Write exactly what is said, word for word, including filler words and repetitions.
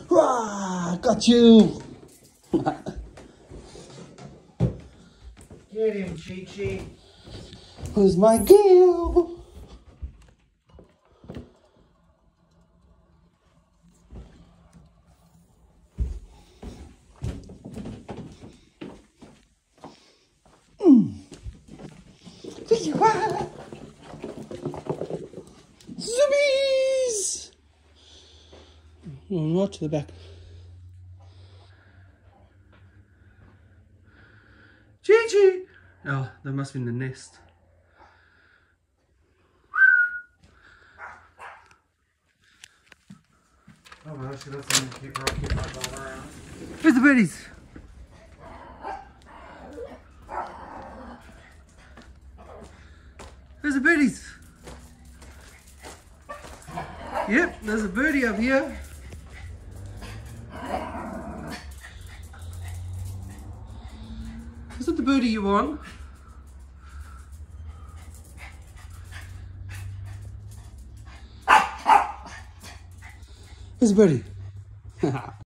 Rah, got you. Get him, ChiChi. Who's my girl? Mm. Zoomies! Oh, not to the back. ChiChi! Oh, that must be in the nest. Oh well, she doesn't keep her keep my ball around. Where's the birdies? Where's the birdies? Yep, there's a birdie up here. Is it the birdie you want? Where's the birdie?